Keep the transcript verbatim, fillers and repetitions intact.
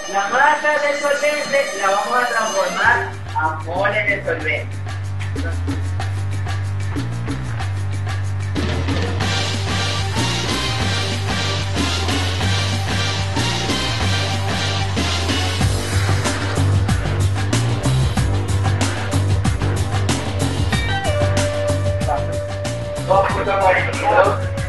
La masa del solvente la vamos a transformar a mol en el solvente. dos punto cuarenta y dos